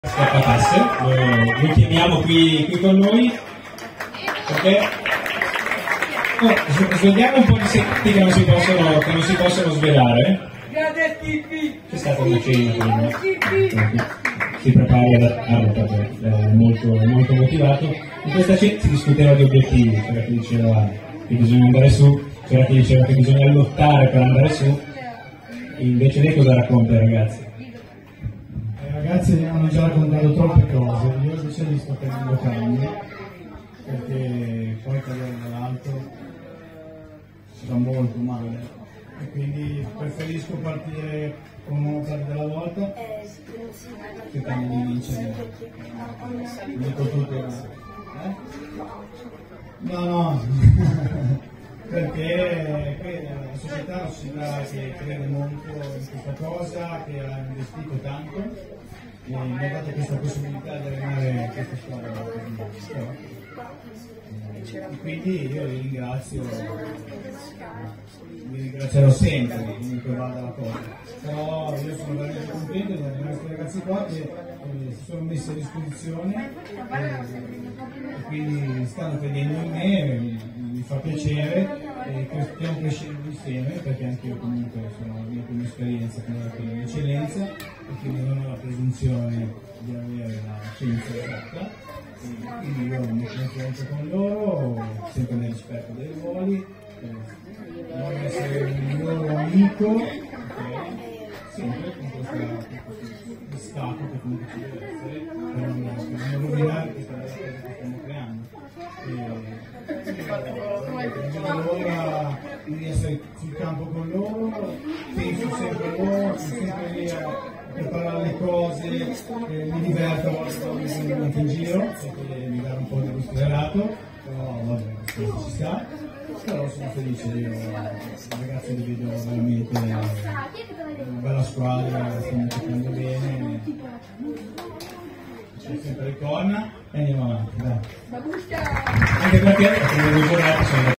Scappatasse, lo chiamiamo qui con noi perché svegliamo un po' di segreti che non si possono svelare. C'è stata una cena prima, si prepara è molto motivato. In questa cena si discuteva di obiettivi, c'era chi diceva che bisogna andare su, c'era chi diceva che bisogna lottare per andare su. Invece lei cosa racconta ai ragazzi? I ragazzi mi hanno già raccontato troppe cose, io invece li sto tenendo calmi, perché poi cadere dall'alto si fa molto male, e quindi preferisco partire con Mozart della volta, cercando di vincere, dico tutto, no, perché la società è una società che crede molto in questa cosa, che ha investito tanto e mi ha dato questa possibilità di allenare questa squadra e quindi io li ringrazio, li ringrazierò sempre comunque vada la cosa, però io sono veramente contento di avere questi ragazzi qua che si sono messi a disposizione e quindi stanno credendo in me, mi fa piacere e stiamo crescendo insieme, perché anche io comunque sono la mia prima esperienza con l'eccellenza e quindi non ho la presunzione di avere la scienza esatta, e quindi io mi confronto con loro sempre nel rispetto dei ruoli, voglio essere un loro amico, sempre con questo stato che comunque ci deve essere per non rovinare questa cosa che stiamo creando. Non vedo l'ora di essere sul campo con loro, penso sempre a loro, sono sempre lì a preparare le cose, mi diverto a volte quando sono anche in giro, perché mi dà un po' dello sferato, però vabbè, ci sta, però sono felice, io ragazzi li vedo veramente una bella squadra, stiamo giocando bene, c'è sempre le corna e andiamo avanti, dai. Anche perché le giornate sono